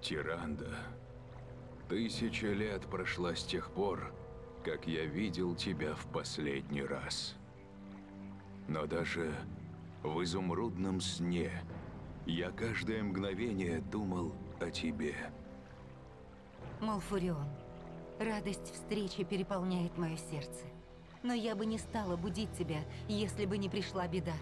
Тиранда, 1000 лет прошла с тех пор, как я видел тебя в последний раз. Но даже в изумрудном сне я каждое мгновение думал о тебе. Малфурион, радость встречи переполняет мое сердце. Но я бы не стала будить тебя, если бы не пришла беда.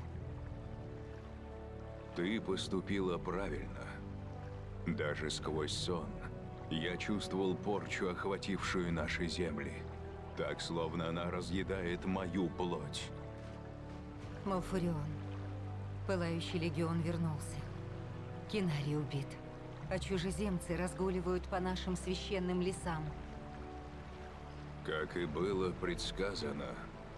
Ты поступила правильно. Даже сквозь сон я чувствовал порчу, охватившую наши земли. Так, словно она разъедает мою плоть. Малфурион, Пылающий легион вернулся. Кинарий убит, а чужеземцы разгуливают по нашим священным лесам. Как и было предсказано,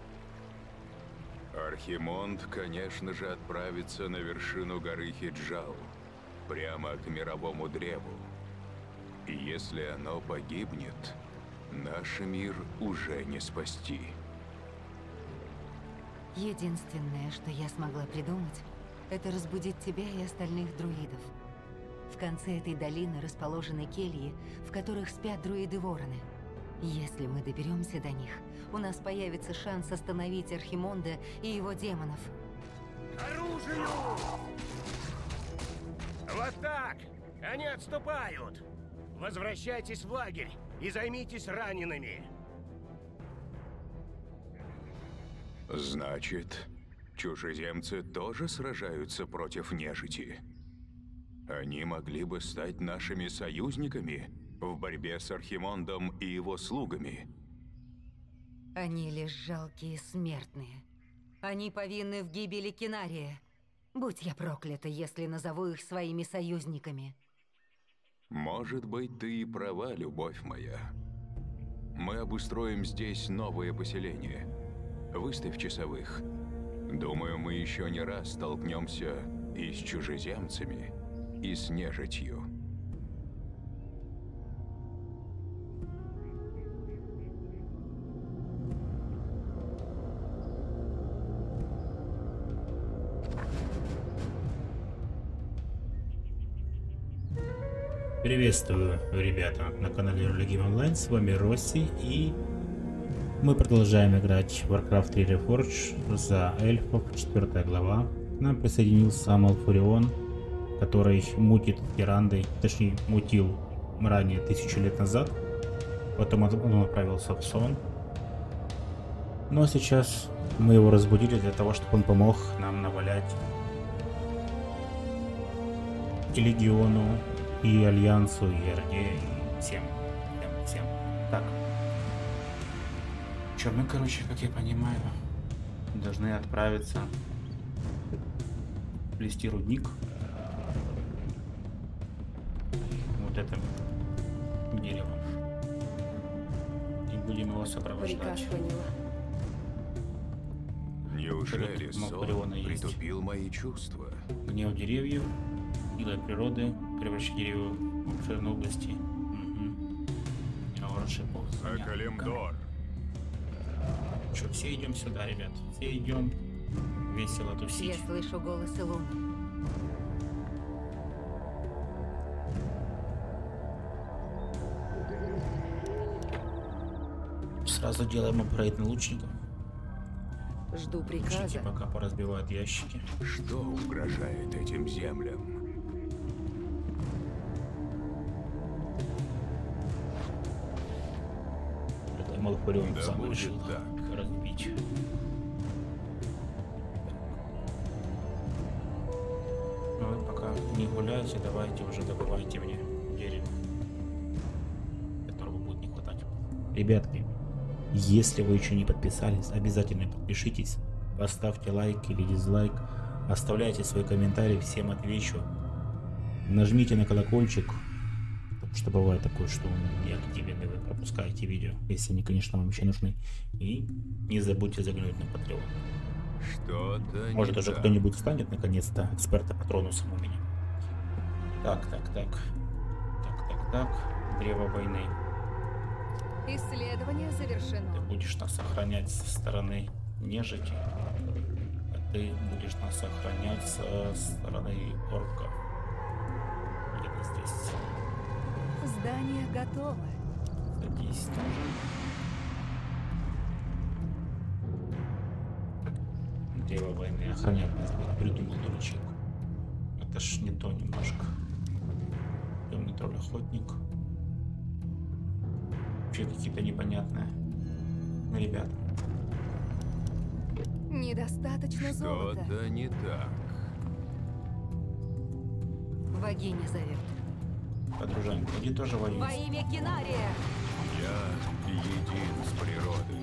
Архимонд, конечно же, отправится на вершину горы Хиджал, прямо к мировому древу. И если оно погибнет, наш мир уже не спасти. Единственное, что я смогла придумать, это разбудить тебя и остальных друидов. В конце этой долины расположены кельи, в которых спят друиды-вороны. Если мы доберемся до них, у нас появится шанс остановить Архимонда и его демонов. К оружию! Вот так! Они отступают! Возвращайтесь в лагерь и займитесь ранеными! Значит, чужеземцы тоже сражаются против нежити? Они могли бы стать нашими союзниками в борьбе с Архимондом и его слугами? Они лишь жалкие смертные. Они повинны в гибели Кинария. Будь я проклята, если назову их своими союзниками. Может быть, ты и права, любовь моя. Мы обустроим здесь новое поселение. Выставь часовых. Думаю, мы еще не раз столкнемся и с чужеземцами, и с нежитью. Приветствую, ребята, на канале Ролики Онлайн, с вами Росси, и мы продолжаем играть в Warcraft 3 Reforged за эльфов, 4 глава. К нам присоединился Малфурион, который мутит Тирандой, точнее мутил ранее 1000 лет назад, потом он отправился в сон. Но сейчас мы его разбудили для того, чтобы он помог нам навалять и Легиону, и Альянсу, и Орде, и всем. Так. Че, мы, короче, как я понимаю, должны отправиться плести рудник. Вот этим деревом. И будем его сопровождать. Приказ поняла. Неужели Малфуриона сон есть. притупил мои чувства? Гнев деревьев, сила природы, превращать деревья в обширные области. Угу. Шипов. Акалимдор. Что, все идем сюда, ребят. Все идем весело Я тусить. слышу голос Илуны. Сразу делаем апгрейд на лучников. Жду Лучники приказа. пока поразбивают ящики. Что угрожает этим землям? Это Малфурион Да сам будет решил так. разбить. Ну вы пока не гуляйте, давайте уже добывайте мне дерево, которого будет не хватать. Ребятки, если вы еще не подписались, обязательно подпишитесь, поставьте лайк или дизлайк, оставляйте свой комментарий, всем отвечу. Нажмите на колокольчик, потому что бывает такое, что он не активен, и вы пропускаете видео, если они, конечно, вам еще нужны. И не забудьте заглянуть на Patreon. Что-то Может, не уже так. кто-нибудь станет наконец-то эксперта Патронусом у меня. Так. Древо войны. Исследование Ты завершено. будешь нас охранять со стороны нежити, а ты будешь нас охранять со стороны орков. Где-то здесь. Задание готово. Садись тоже. Дерево войны охранять нас будет, придумал дурачок. Это ж не то немножко. Темный тролль-охотник. Вообще какие-то непонятные ребята. Недостаточно золота. Что-то не так. Богиня зовет. Подружанька, иди тоже Во воюй. имя Кинария! Я един с природой.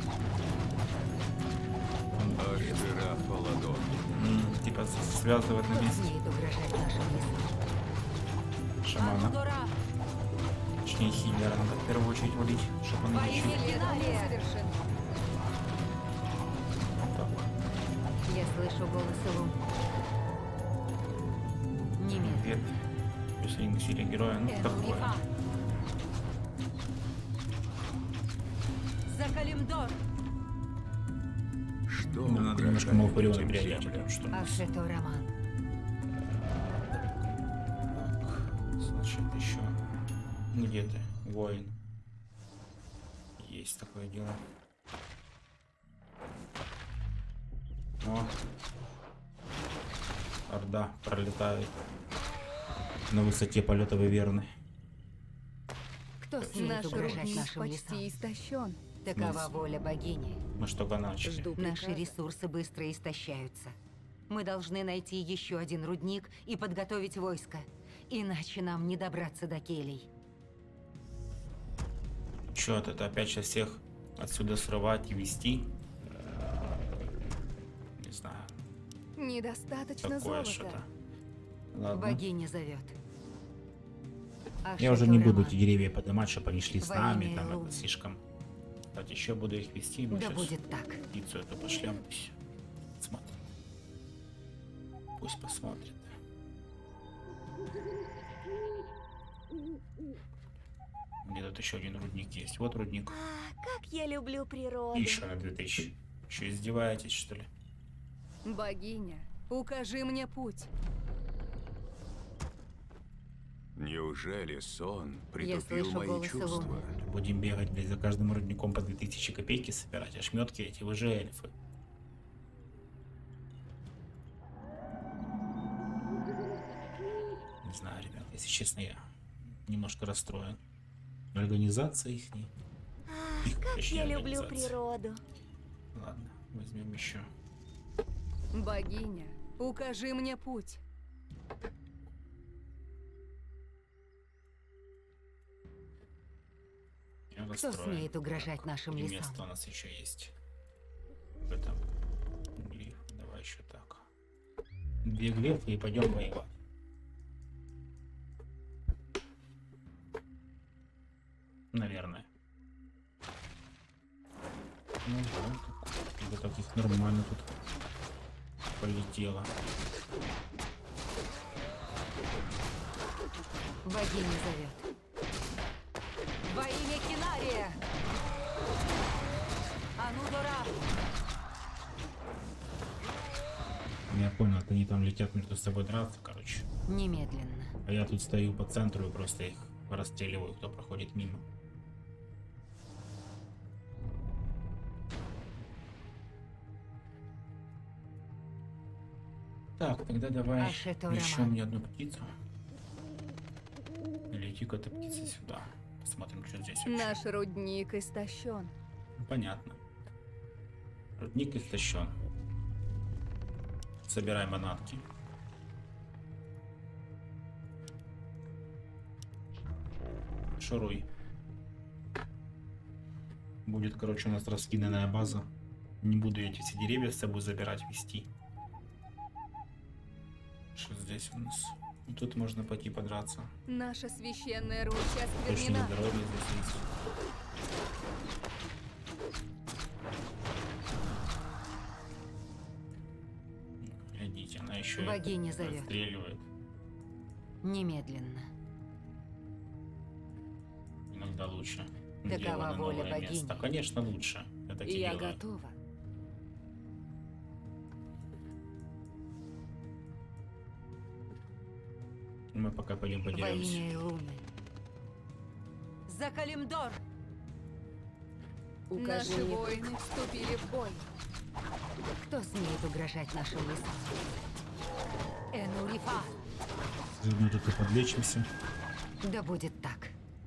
Ашира Фаладон. Типа связывать на Кто месте смеет угрожать нашим лесам? шамана. Анудора! Точнее хиллера надо в первую очередь валить, чтобы он Во лечил. имя Кинария! Вот так. Я слышу голос Лун. Немедленно. Привет. Если не силе героя, ну такое. Энурифа! За Калимдор! Что Нам надо немножко угрожает Малфариона этим приодеть, землям? потому что у нас... Ашето Роман. Так, значит, еще... Где ты, воин? Есть такое дело. О! Орда пролетает на высоте полета Виверны. Кто смеет Наш угрожать рудник нашим лесам? почти истощен. Такова воля богини. Мы ж только начали. Жду Наши приказа. ресурсы быстро истощаются. Мы должны найти еще один рудник и подготовить войско. Иначе нам не добраться до келей. Чё это опять сейчас всех отсюда срывать и вести? Не знаю. Недостаточно Такое золота. что-то. Ладно. Богиня зовет. Я уже Ашето не буду Роман. эти деревья поднимать, чтобы они шли с Во нами. имя Там Луны. это слишком. Кстати, еще буду их вести. Мы Да сейчас будет так. птицу эту пошлем. Пусть смотрит. Пусть посмотрит. Где тут еще один рудник есть? Вот рудник. Как я люблю природу. И еще на 2000. Еще издеваетесь, что ли? Богиня, укажи мне путь. Неужели сон Я притупил слышу мои голос чувства? Луны. Будем бегать, блядь, за каждым рудником по 2000 копейки собирать. Ошметки эти, вы же эльфы. Не знаю, ребят, если честно, я немножко расстроен. Организация их не... Их, точнее, организация. природу. Ладно, возьмем еще. Богиня, укажи мне путь. Я Кто расстроен. смеет угрожать нашим И лесам? место у нас еще есть. В этом. Глиф. Давай еще так. 2 глефы и пойдем воевать. Наверное. Ну вот. Вот таких нормально тут полетело. Богиня зовет. Во имя Кинария! Анудора! Я понял, это они там летят между собой драться, короче. Немедленно. А я тут стою по центру и просто их расстреливаю, кто проходит мимо. Так, тогда давай Ашето еще Роман. мне одну птицу. Лети-ка эта птица сюда. Посмотрим, что здесь вообще. Наш рудник истощен. Ну, понятно. Рудник истощен. Собирай манатки. Шуруй. Будет, короче, у нас раскиданная база. Не буду я эти все деревья с собой забирать, вести. Что здесь у нас? Ну, тут можно пойти подраться. Наша священная ручья Точно осквернена. здоровье здесь есть. Глядите, она еще Богиня зовет. отстреливает. Немедленно. Иногда лучше. Такова Дело на воля новое богини. место. Конечно, лучше. Я так и Я делаю. готова. Мы пока пойдем Во подеремся. имя Луны. За Калимдор! Наши воины вступили в бой. Кто смеет угрожать нашим лесам? Энурифа! Заодно тут и подлечимся. Да будет так.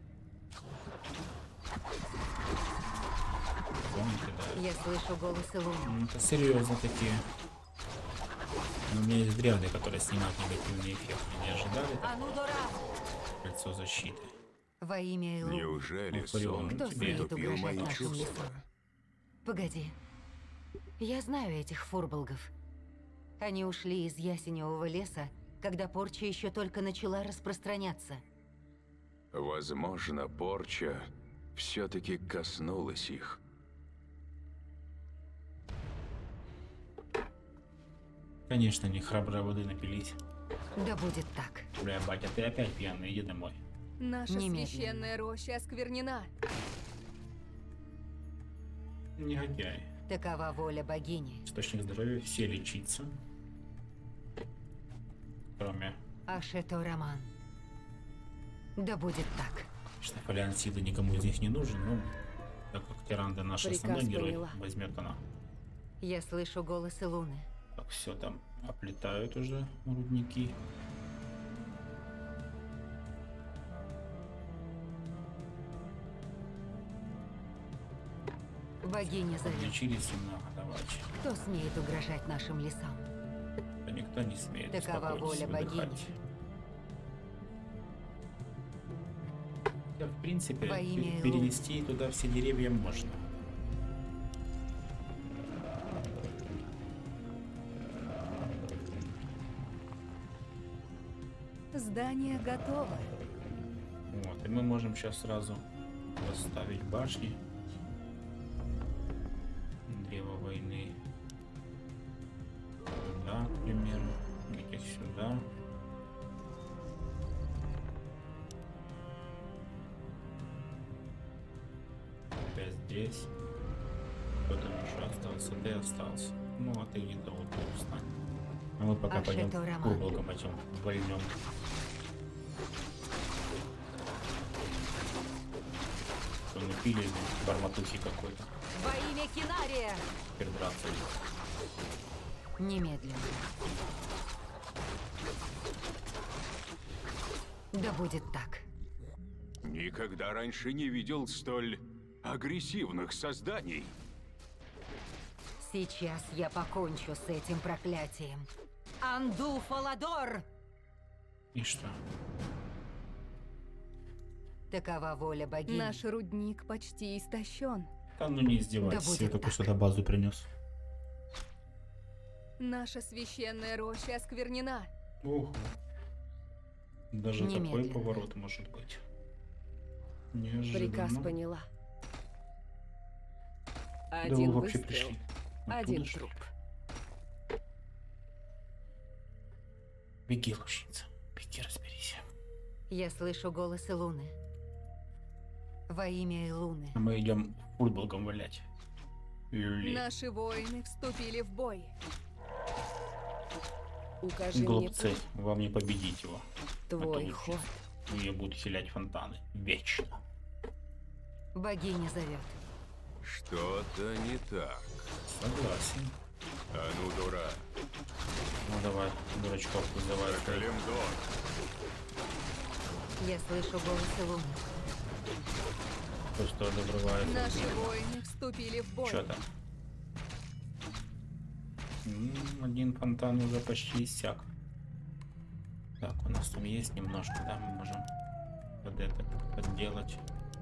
Помните, да? Я слышу голосы луны. Ну, это серьезно такие. Но у меня есть древды, которые снимают негативный эффект. Не ожидали так? Анудора! Кольцо защиты. Во имя Элу. Неужели Ну, Фарион, сон Кто смеет притупил угрожать мои нашим чувства? лесам? Погоди. Я знаю этих фурболгов. Они ушли из ясеневого леса, когда порча еще только начала распространяться. Возможно, порча все-таки коснулась их. Конечно, не храброй воды напились. Да будет так. Бля, батя, ты опять пьяный, иди домой. Наша Немедленно. священная роща осквернена. Негодяй. Такова воля богини. Источник здоровья, все лечиться. Кроме, Ашето Роман. Да будет так. что фолиан силы никому из них не нужен, но так как Тиранда наш Приказ основной герой, поняла. возьмет она. Я слышу голосы луны. Так, все там оплетают уже рудники. Богиня зовет. Лечились немного, давайте. Кто смеет угрожать нашим лесам? Да никто не смеет. Такова успокойтесь, воля богини. выдыхать. Да, в принципе, Во имя Элу. перевести туда все деревья можно. Здание готово. Вот, и мы можем сейчас сразу поставить башни. Древо войны. Сюда, к примеру. Этих сюда. Опять здесь. Кто там еще остался? Ты остался. Ну, а ты где-то вот тут встань. А мы пока Аж пойдем это Роман. курбалком этим вольнем. Что напили, барматухи какой-то. Во имя Кинария! Теперь драться. Немедленно. Да будет так. Никогда раньше не видел столь агрессивных созданий. Сейчас я покончу с этим проклятием. Анду Фаладор! И что? Такова воля богини. Наш рудник почти истощен. Да ну не издевайся, Да будет я только так. что-то базу принес. Наша священная роща осквернена. Ого. Даже такой Немедленно. поворот может быть. Неожиданно. Приказ поняла. Да Один вы вообще выстрел, пришли. один Оттуда, что ли? труп. Беги, лучница. Беги, разберись. Я слышу голосы луны. Во имя Луны. А мы идем футболком валять. Люли. Наши воины вступили в бой. Укажи мне Глупцы, путь. вам не победить его. Твой Это ход. У нее будут хилять фонтаны. Вечно. Богиня зовет. Что-то не так. Согласен. А ну, дура. Ну давай, дурачков вызывай. Калимдор. Я слышу голосы луны. Пусть тоже врывается. Наши воины вступили в бой. Что там? Один фонтан уже почти иссяк. Так, у нас там есть немножко, да, мы можем под это подделать.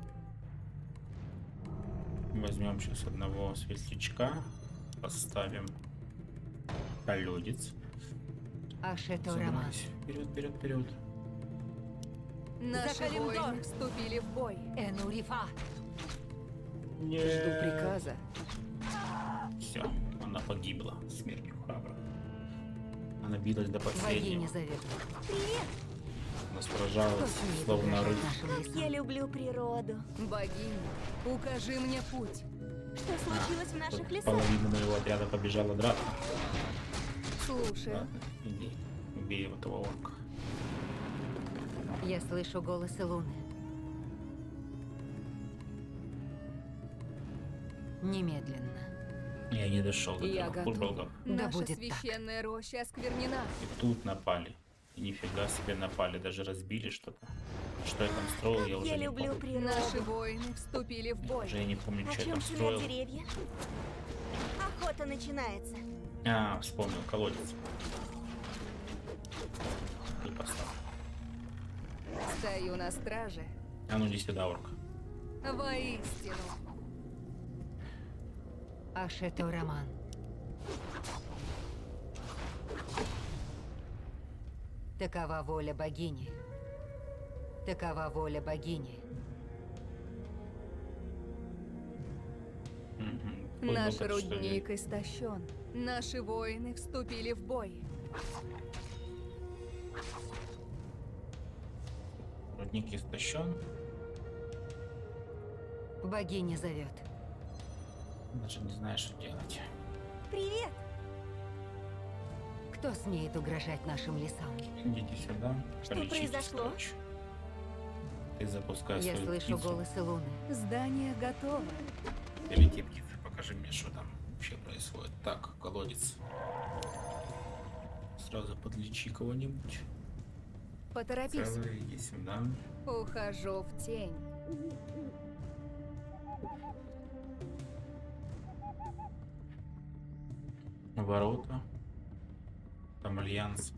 Возьмем сейчас одного светлячка, поставим колодец. Ашето Роман. Забрались. Вперед, вперед, вперед. Наши Калимдор. воины вступили в бой. Энурифа. Жду приказа. Все, она погибла смертью храбро. Она билась до Богиня последнего. зовет. Она Кто сражалась, смеет словно угрожать рыцарь. нашим лесам? Я люблю природу. Богиня, укажи мне путь. Что случилось в наших Тут лесах? половина моего отряда побежала драться. Слушай, Ладно, иди, убей этого орка. Я слышу голосы луны. Немедленно. Я не дошел до Я трех готов. футболков. Да Наша будет так. священная роща осквернена. И тут напали. И нифига себе напали, даже разбили что-то. Что я там строил, я уже Я не люблю помню. природу. Наши воины вступили в бой. Уже я не помню, О что я чем там шумят строил. деревья? Охота начинается. А, вспомнил, колодец. И поставил. Стою на страже. А ну иди сюда, орк. Воистину. Ашето Роман. Такова воля богини. Такова воля богини. Мгм. Наш Футболка, что ли? рудник истощен. Наши воины вступили в бой. Рудник истощен. Богиня зовет. Даже не знаю, что делать. Привет. Кто смеет угрожать нашим лесам? Идите сюда. Что полечитесь, произошло? короче. Ты запускай Я свою слышу птицу. голосы Луны. Здание готово. Перелети, птица, покажи мне, что там вообще происходит. Так, колодец. Сразу подлечи кого-нибудь. Поторопись. Целый, иди сюда. Ухожу в тень. Ворота. Там альянс.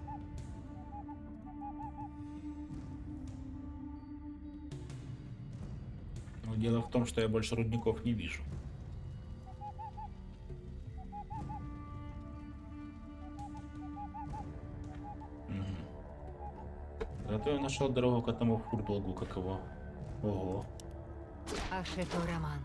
Но дело в том, что я больше рудников не вижу. Мгм. Зато я нашел дорогу к этому фурдолгу, как его. Ого. Ашето Роман.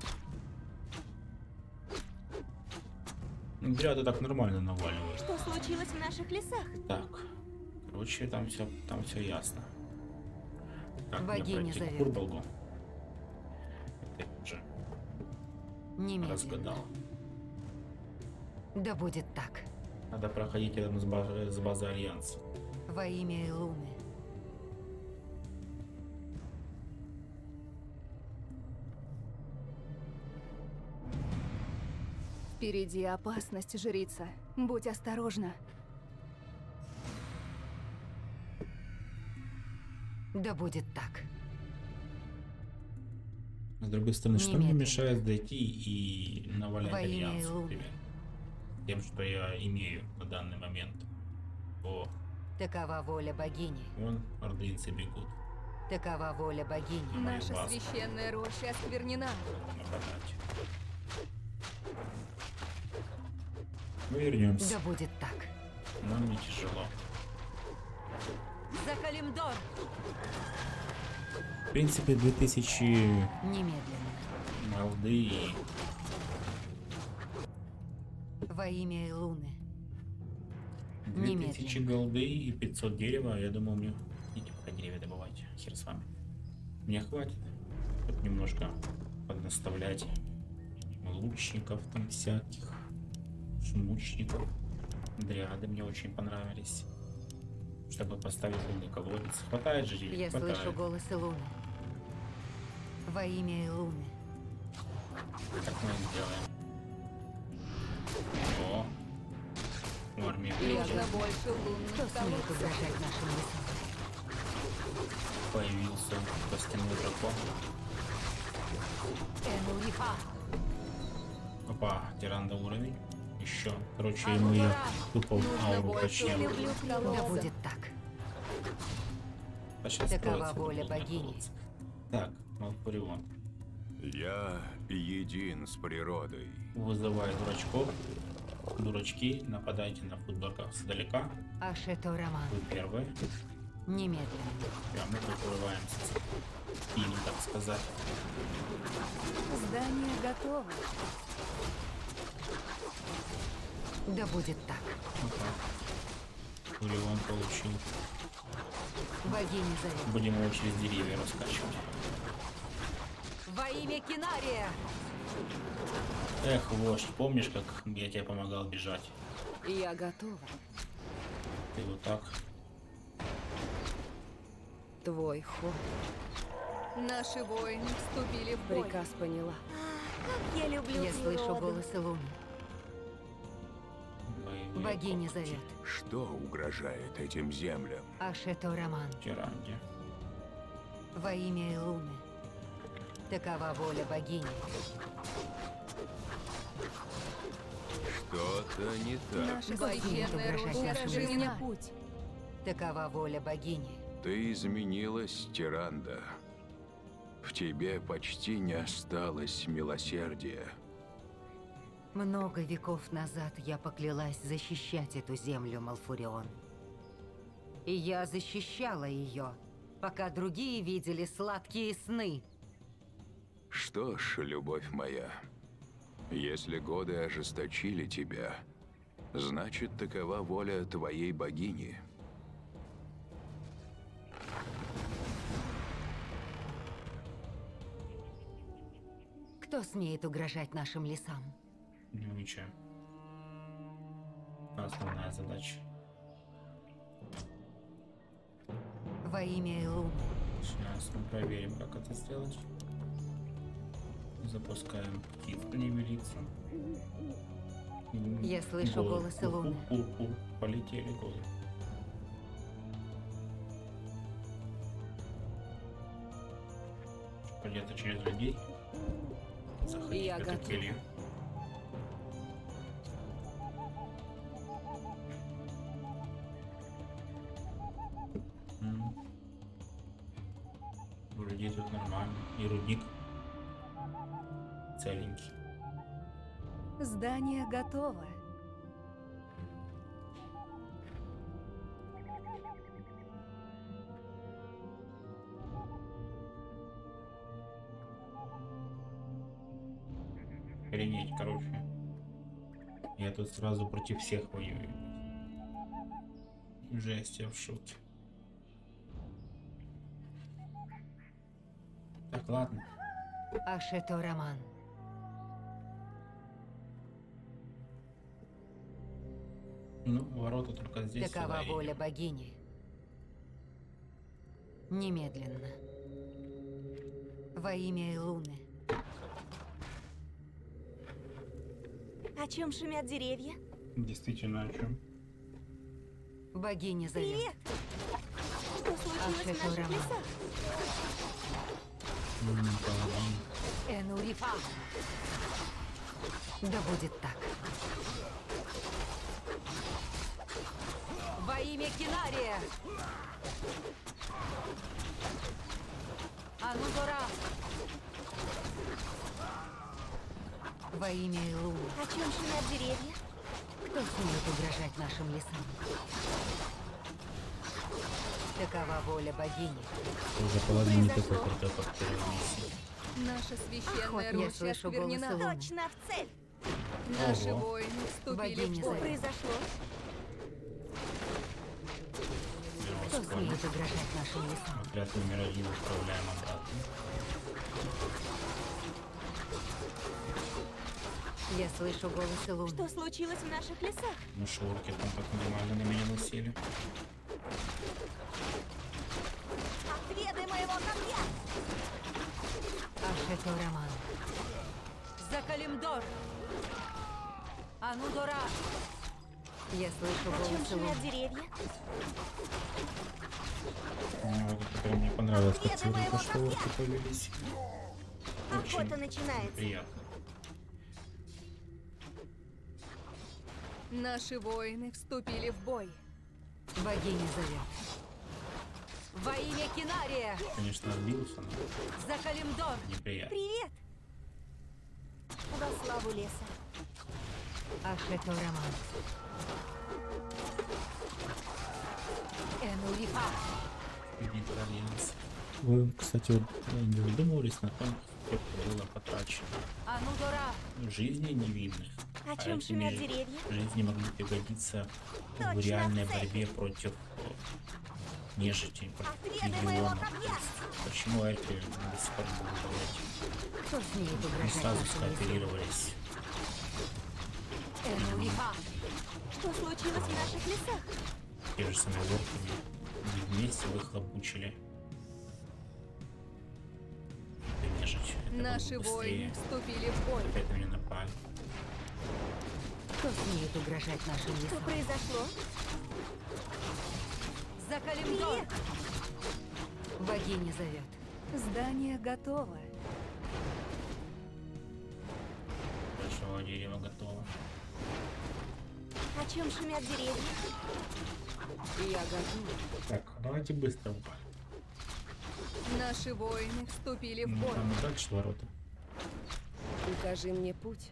Зря ты так нормально наваливаешь. Что случилось в наших лесах? Так. Короче, там все ясно. Так, мне Богиня пройти к зовет. фурдолгу. Это я уже Немедленно. разгадал. Да будет так. Надо проходить рядом с базой Альянса. Во имя Илуны. Впереди опасность, жрица. Будь осторожна. Да будет так. С другой стороны, что мне Немедленно. мешает дойти и навалять Во имя Альянс, Илуны. например? Тем, что я имею на данный момент. О, Такова воля богини. вон ордынцы бегут. Такова воля богини. Моя Наша база. священная роща осквернена. Нападать. Мы вернемся. Да будет так. Нам не тяжело. За Калимдор! В принципе, 2000 Немедленно. голды и Во имя Илуны. 2000 голды и 500 дерева, я думаю, мне... Идите пока деревья добывайте, хер с вами. Мне хватит. Тут немножко поднаставлять лучников там всяких, шмучников. Дриады мне очень понравились. Чтобы поставить лунный колодец. Хватает же денег? Я Хватает. слышу голос Илуны. Во имя Илуны. Как мы это сделаем? О! В армии Нужно больше лунных Кто смеет колодцев. угрожать нашим лесам? появился костяной дракон. Энуиха! Опа, тиранда уровень. Еще. Короче, А ему ну я пора. тупо Нужно ауру больше почти. лунных Да колодцев. будет так. А сейчас Такова строится воля лунный богини. колодец. Так, Малфурион. Я един с природой. Вызывай дурачков. Дурачки, нападайте на футболках сдалека. Ашето Роман. Вы первые. Немедленно. Прям мы прикрываемся. Или, так сказать. Здание готово. Да будет так. Фурион получил. Богиня зовет. Будем его через деревья раскачивать. Во имя Кинария! Эх, вождь, помнишь, как я тебе помогал бежать? Я готова. Ты вот так. Твой ход. Наши воины вступили в бой. Приказ поняла. Как я люблю Я слышу природу. голосы Луны. Боевые Богиня когти. зовет. Что угрожает этим землям? Ашето Роман. Тиранди. Во имя Луны. Такова воля богини. Что-то не так. Наша Богиня священная угрожает рука нашим укажи мне людям. путь. Такова воля богини. Ты изменилась, Тиранда. В тебе почти не осталось милосердия. Много веков назад я поклялась защищать эту землю, Малфурион. И я защищала ее, пока другие видели сладкие сны. Что ж, любовь моя, если годы ожесточили тебя, значит, такова воля твоей богини. Кто смеет угрожать нашим лесам? Ну ничего. Основная задача. Во имя Луны. Сейчас мы проверим, как это сделать. Запускаем птицу невелицу. Я слышу голосы Луны. Полетели голы. Придется через людей заходить Я в эту готова. келью. У людей тут нормально. И рудник целенький. Здание готово. Охренеть, короче. Я тут сразу против всех воюю. Жесть, я в шоке. Так, ладно. Ашето Роман. Ну, ворота только здесь. Такова сюда и- воля богини. Немедленно. Во имя Луны. О чем шумят деревья? Действительно, о чем? Богиня зовет. Привет! Что случилось в Ашето наших Роман. лесах? Паладин. Энурифа. Да будет так. Во имя Кинария. Анудора. Во имя Луны. О чем шумят деревья? Кто смеет угрожать нашим лесам? Такова воля богини. Уже половина не Произошло. такой крутой, как в первой миссии. Наша священная Я роща слышу осквернена. голосы Луны. Точно в цель! Наши Ого. воины вступили Богиня в Что бой. зовет. произошло? Кто смеет угрожать нашим лесам? Отряд номер 1 отправляем обратно. Я слышу голосы Луны. Что случилось в наших лесах? Ну шурки там так нормально на меня насели. Отведай моего копья! Ашето Роман. Закалимдор. Анудора. Я слышу О чем голосы шумят Луны. деревья? Вот это прям мне понравилось, как Отведай моего только шурки появились. Охота Очень начинается. приятно. Наши воины вступили в бой. Богиня зовет. Во имя Кинария. Конечно, отбился, но Закалимдор. неприятно. Привет! Во славу леса. Ашето Роман. Энурифа. Видит альянс. Вы, кстати, вот не задумывались на том, сколько было потрачено Анудора. жизни невинных. О чем эти шумят не- деревья? Жизни могли пригодиться Точно в реальной в цель. борьбе против нежити, против Отведай моего легионов. копья! Почему эти до сих пор будут говорить? Кто смеет Не угрожать сразу нашим лесам? скооперировались. Энурифа. Что случилось в наших лесах? Те же самые орками. И вместе выхлопучили. Это нежить. Наши было воины быстрее. вступили в бой. Опять на меня напали. Кто смеет угрожать нашим Что лесам? произошло? За Калимдор! Богиня зовет. Здание готово. Большого дерева готово. О чем шумят деревья? Я готова. Так, давайте быстро упали. Наши воины вступили в Ну, бой. там и дальше ворота. Укажи мне путь.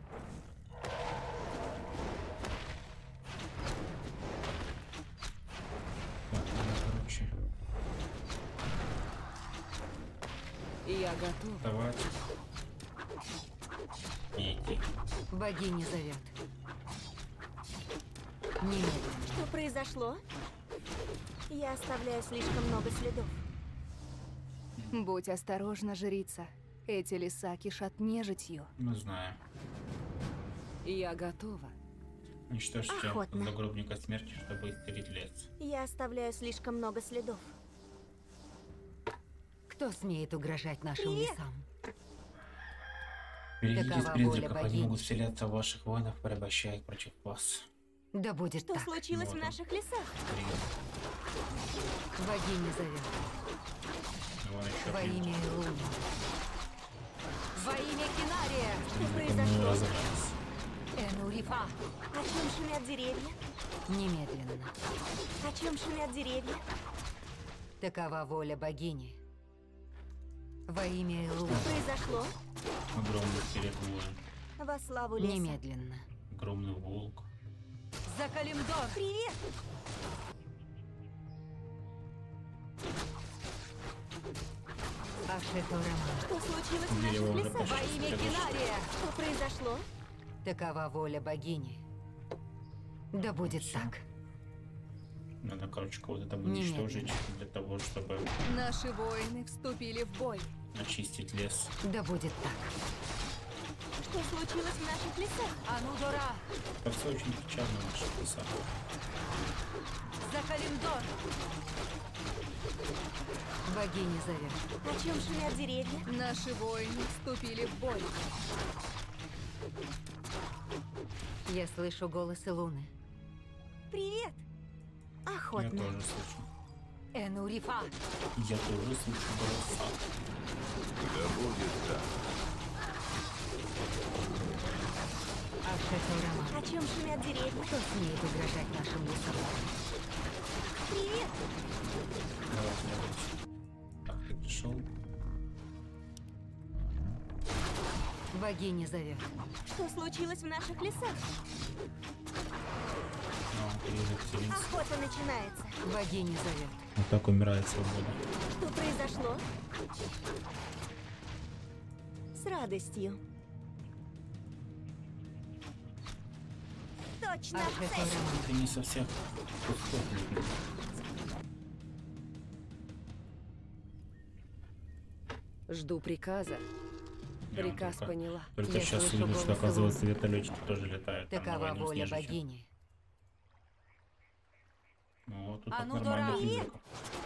Так, ну, короче, Я готов. давайте. И идти. Богиня зовет. Немедленно. Что произошло? Я оставляю слишком много следов. Будь осторожна, жрица. Эти леса кишат нежитью. Мы знаем. Я готова. Уничтожьте Охотно. загробника смерти, чтобы исцелить лес. Я оставляю слишком много следов. Кто смеет угрожать нашим Привет. лесам? Берегитесь Такова призраков, воля они богини. могут вселяться в ваших воинов, порабощая их против вас. Да будет Что так. случилось в Вот он. наших лесах? Привет. Богиня зовет. Вон еще Во привет. имя Луны. Во имя Кинария! Что Мы произошло? разобрались. Энурифа! О чем шумят деревья? Немедленно. О чем шумят деревья? Такова воля богини. Во имя Луны. Что произошло? Огромный перед воин. Во славу леса. Немедленно. Огромный волк. За Калимдор! Привет! Ашеторама. Что случилось в Дерево наших уже лесах? Во имя Кинария! Что произошло? Такова воля богини. Да будет так. Надо, короче, кого-то там Немедленно. уничтожить для того, чтобы Наши воины вступили в бой. очистить лес. Да будет так. Что случилось в наших лесах? Анудора! Это все очень печально в наших лесах. За Калимдор! Богиня зовет. О чем шумят деревья? Наши воины вступили в бой. Я слышу голосы Луны. Привет! Я Охотно. тоже слышу. Энурифа! Я тоже слышу голоса. Да будет так. Ашеторама. О чем шумят деревья? Кто смеет угрожать нашим лесам? Привет! Давай следующий. Так, ты пришел. Богиня зовет. Что случилось в наших лесах? Но период вселился. Охота начинается. Богиня зовет. Вот так умирает свобода. Что произошло? С радостью. Точно в цель. Ашеторама. Ты не со всех кусков любишь. Жду приказа. Я вам Приказ только- поняла. Только Я сейчас слышу увидел, что, голос оказывается, вертолетчики тоже летают. Там на Такова войну с воля нежитью. богини. Ну вот тут А так ну, нормально дурак! призраков.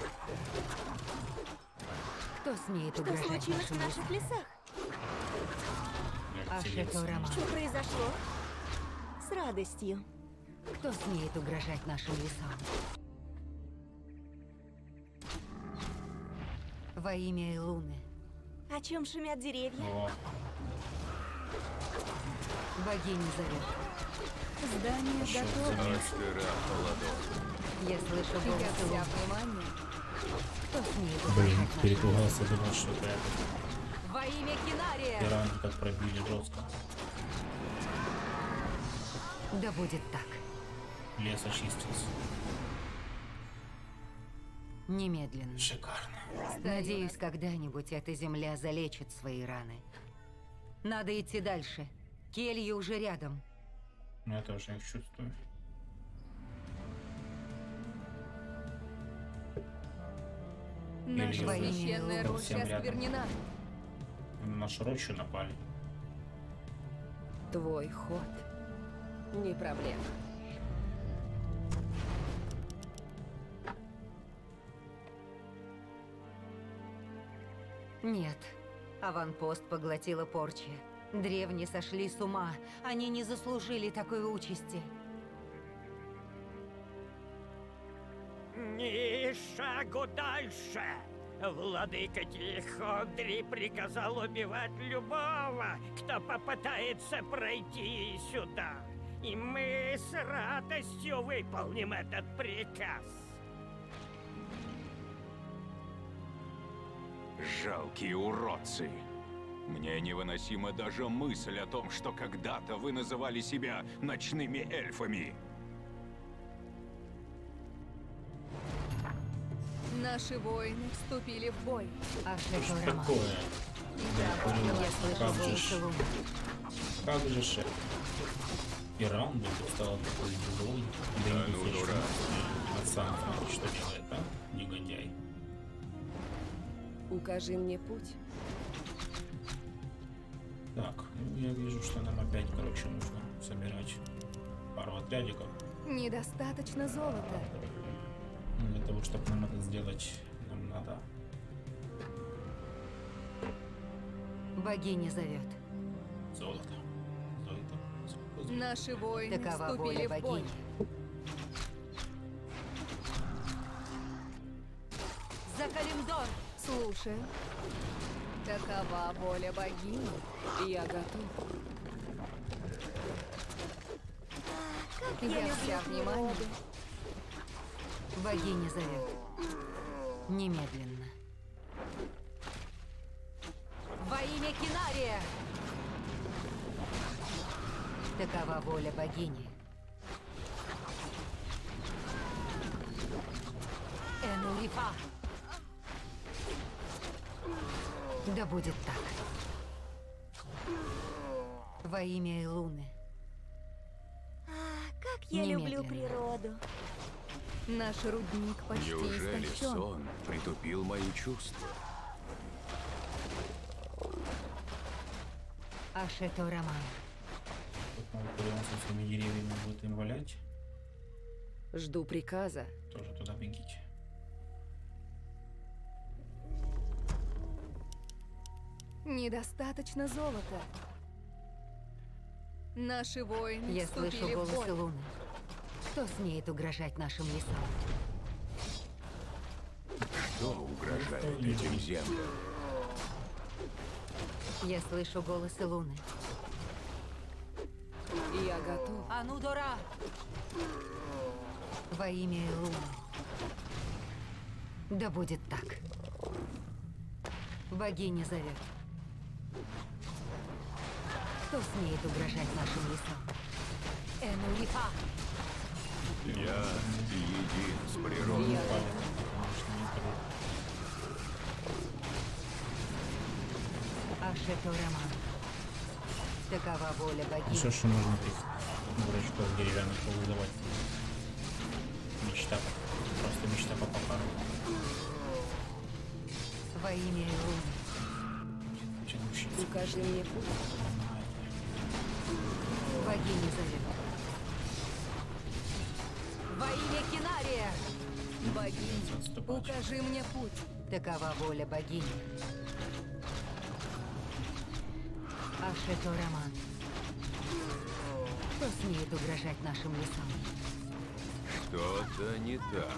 Кто смеет Что угрожать случилось в нашим наших лесам? лесах? Я вселился. Ашеторама. Что произошло? С радостью. Кто смеет угрожать нашим лесам? Во имя Луны. О чем шумят деревья? О, Богиня зовет. Здание еще готово. замес. Мастера холодов. Я слышу Я голос вся Луны. внимание. Кто смеет Блин, угрожать нашим перепугался, думал, что это лесам? Во имя Кинария! пиранги так пробили жестко. Да будет так. Лес очистился. Немедленно. Шикарно. Надеюсь, когда-нибудь эта земля залечит свои раны. Надо идти дальше. Келья уже рядом. Я тоже их чувствую. Наша Во имя священная Луны. роща Совсем рядом. осквернена. На нашу рощу напали. Твой ход. Не проблема. Нет. Аванпост поглотила порча. Древние сошли с ума. Они не заслужили такой участи. Ни шагу дальше! Владыка Тихондри приказал убивать любого, кто попытается пройти сюда. И мы с радостью выполним этот приказ. Жалкие уродцы. Мне невыносима даже мысль о том, что когда-то вы называли себя ночными эльфами. Наши воины вступили в бой. Ашето Роман. Такое. Я слышу Как же голос ж- Луны. Как же шеф? И раунд вдруг стал такой злой. Да Да не ну, слышно. дурак. А сам смотри, что делает, а? Негодяй. Укажи мне путь. Так, ну я вижу, что нам опять, короче, нужно собирать пару отрядиков. Недостаточно золота. Ну, для того, чтобы нам это сделать, нам надо... Богиня зовет. Золото. Золото. Золото. Наши воины Такова вступили воля в бой. богини. За Калимдор! Слушаю. Такова воля богини. Я готов. Как я Я люблю вся внимание. природу. Богиня зовет. Немедленно. Во имя Кинария! Такова воля богини. Энурифа! Да будет так. Во имя Элуны. Как я люблю Немедленно. природу. Наш рудник почти Неужели истощен. сон притупил мои чувства? Ашето Роман. Тут Малкурион со своими деревьями будет им валять. Жду приказа. Тоже туда бегите. Недостаточно золота. Наши воины Я слышу вступили в голос бой. Элуны. Кто смеет угрожать нашим лесам? Что угрожает этим землям? Я слышу голос Элуны. Я готов. Анудора! Во имя Элуны. Да будет так. Богиня зовет. Кто смеет угрожать нашим лесам? Энурифа! Я един с природой. Я Конечно, не трудно. Ашето Роман. Такова воля Ну богини. что ж можно этих дурачков деревянных повыдавать? Мечта. Просто мечта по покару. Во имя Элуны. Сейчас учиться. Укажи мне путь. Богиня зовет. Во имя Кинария! Богиня, Отступать. укажи мне путь. Такова воля богини. Ашето Роман. Кто смеет угрожать нашим лесам? Что-то не так.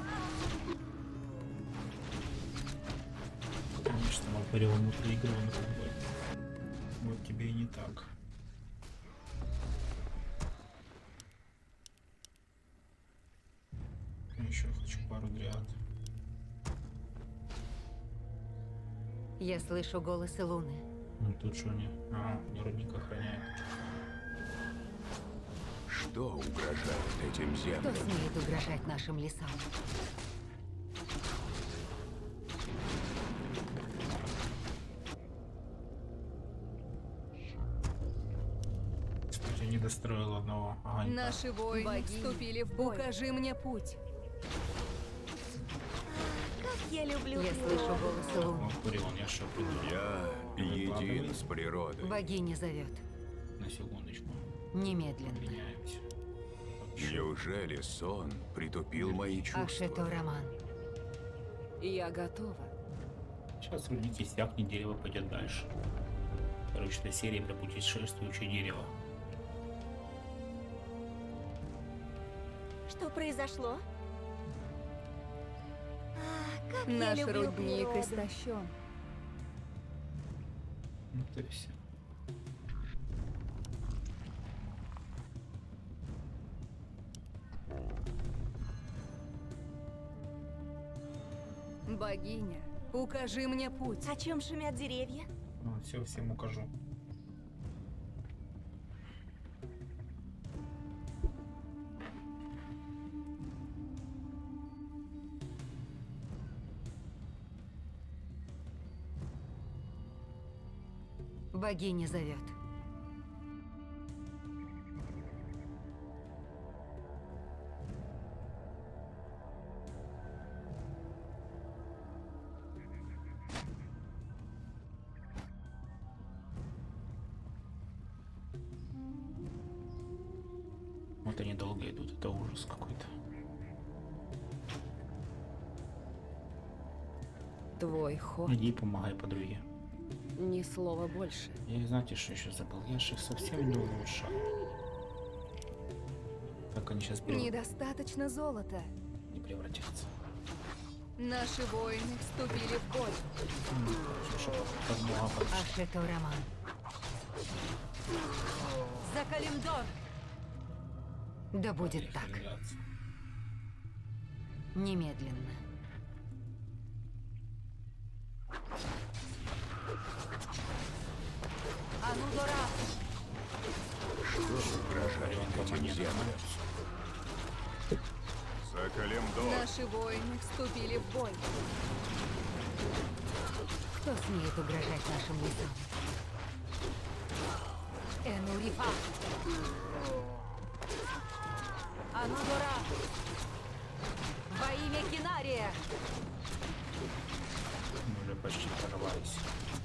Конечно, Малкурион внутри игры, он как бы... Вот тебе и не так. Еще хочу пару дриад. Я слышу голос Элуны. Ну тут что они? Ага, мне рудник охраняет. Что угрожает этим Кто землям? смеет угрожать нашим лесам? Кстати, не достроил одного огонька. Наши воины Богиня. вступили в бой. Укажи мне путь. Как я люблю Я природу. слышу голос Элуны. Малкурион, я что придумал? Я един с природой. Богиня зовет. На секундочку. Немедленно. Меняемся. Неужели сон притупил мои чувства? Ашето Роман. Я готова. Сейчас рудник иссякнет, дерево пойдет дальше. Короче, эта серия про путешествующее дерево. Что произошло? Как я Наш люблю рудник природу. истощен. Вот и все. Богиня, укажи мне путь. О чем шумят деревья? Все, всем укажу. Богиня зовет. Вот они долго идут, это ужас какой-то. Твой ход. Иди помогай подруге. Ни слова больше. Я, знаете, что еще забыл? Я же их совсем не улучшал. Как они сейчас Недостаточно золота. не превратятся. Наши воины вступили в бой. Ашето Роман. За Калимдор! Да будет так. Немедленно. Анудора! Что угрожает этим землям? За Калимдор! Наши воины вступили в бой. Кто смеет угрожать нашим лесам? Энурифа! Анудора! Во имя Кинария! Мы уже почти прорвались.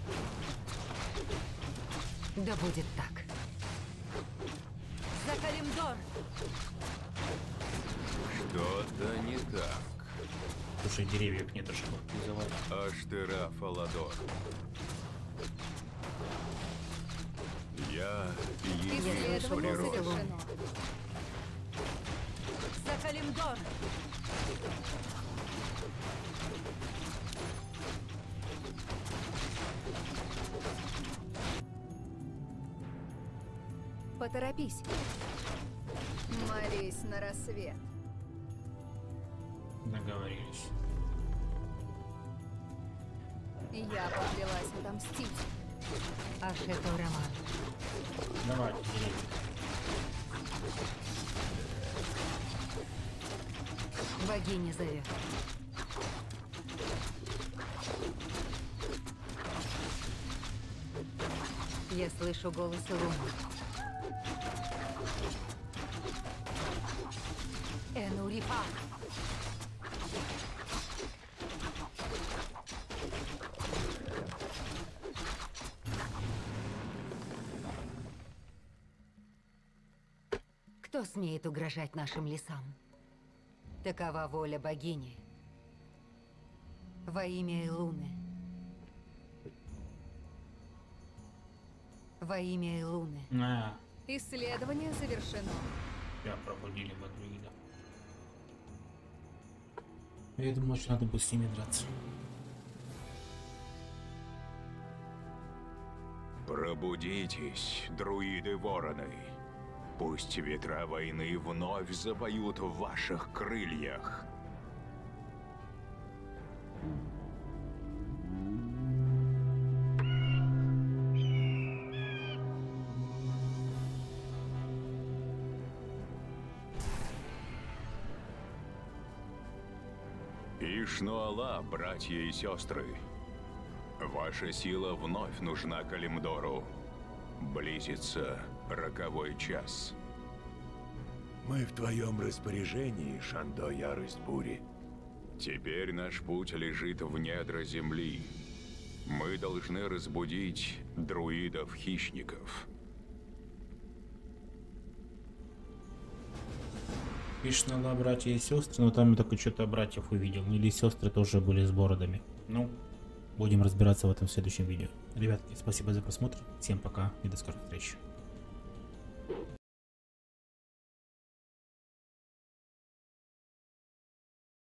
Да будет так. За Калимдор! Что-то не так. Слушай, деревьев нет, чтобы призывать. Аштера Фаладор. Я един с Исследование природой. завершено. За Калимдор! Поторопись. Молись на рассвет. Договорились. Я поклялась отомстить. Ашето Роман. Давайте, деревья. Богиня зовет. Я слышу голос Луны. Энурифа! Кто смеет угрожать нашим лесам? Такова воля богини. Во имя Илуны. Во имя Илуны. Исследование завершено. Я пробудили Бадруида. Я думал, что надо будет с ними драться. Пробудитесь, друиды-вороны. Пусть ветра войны вновь запоют в ваших крыльях. Ишнуала, братья и сестры. Ваша сила вновь нужна Калимдору. Близится роковой час. Мы в твоем распоряжении, Шандо, ярость бури. Теперь наш путь лежит в недра земли. Мы должны разбудить друидов-хищников. Ишнала, братья и сестры, но там я только что-то братьев увидел. Или сестры тоже были с бородами. Ну, Будем разбираться в этом в следующем видео. Ребятки, спасибо за просмотр. Всем пока и до скорых встреч.